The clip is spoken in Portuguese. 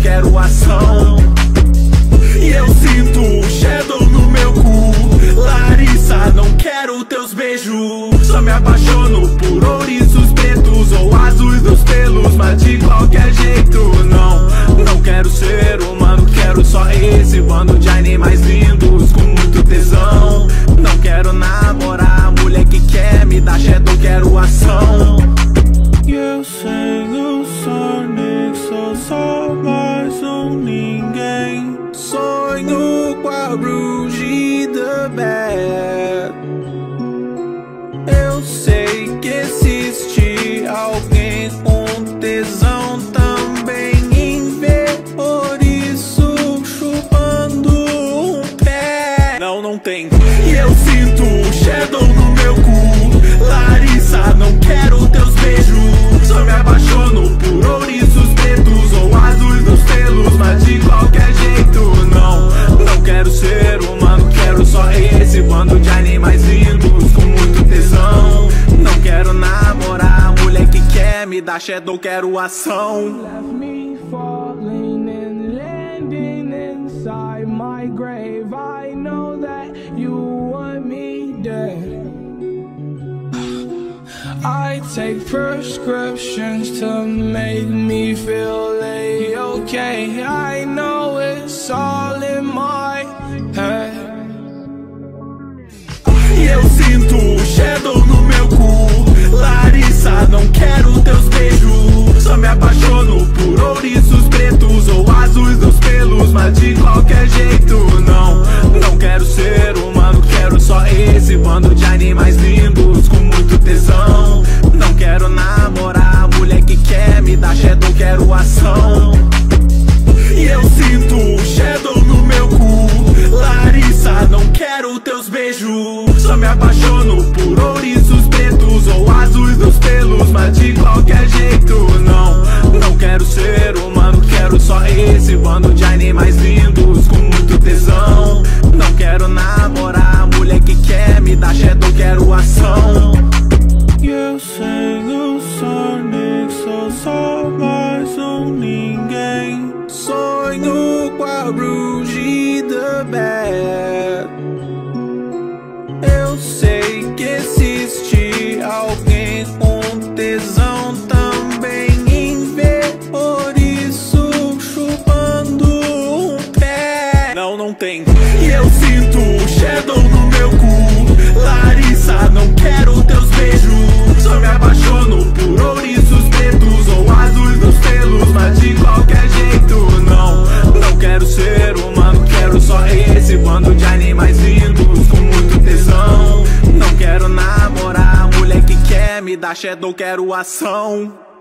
quero ação. E eu sinto shadow no meu cu. Larissa, não quero teus beijos. Só me apaixono por ouriços pretos ou azuis dos pelos, mas de qualquer jeito não quero ser humano, quero só esse bando de animais lindos com muito tesão. Não quero namorar a mulher que quer me dar shadow, quero ação. E eu sei o Sonic, sou só mais ninguém. Sonho com a Bruce the Bad. Eu sei que existe alguém com tesão também em ver ouriço chupando um pé. Não tem. E eu sinto shadow no meu cu. Larissa, não quero teus beijos. Só me apaixono por ouriços pretos ou azuis dos pelos, mas de qualquer jeito não quero ser humano, quero só esse bando de animais lindos com muito tesão. Não quero namorar a mulher que quer me dar shadow, quero ação. Left me falling and landing inside my grave. I know that you want me dead. I take prescriptions to make me feel okay. I know it's all in my head. E eu sinto shadow no meu cu. Larissa, não quero teus beijos. Só me apaixono por ouriços pretos ou azuis dos pelos, mas de qualquer jeito não quero ser humano, quero só esse bando de animais lindos com muito tesão. Não quero namorar a mulher que quer me dar shadow, quero ação. E eu sinto shadow no meu cu. Larissa, não quero teus beijos. Só me apaixono por ouriços pretos ou azuis dos pelos, mas de qualquer jeito não quero ser humano, quero só esse bando de animais lindos com muito tesão. Não quero namorar a mulher que quer me dar shadow, quero ação. E eu sei o Sonic, sou só mais ninguém. Sonho com a Bruce the Bad. Eu sei que existe alguém com tesão também em ver ouriço chupando um pé. Não tem. E eu sinto shadow no meu cu. Larissa, não quero teus beijos. Só me apaixono por ouriços pretos ou azuis dos pelos, mas de qualquer jeito não quero ser humano, quero só esse bando de animais lindos com muito tesão. Não quero namorar a mulher que quer me dar shadow, quero ação.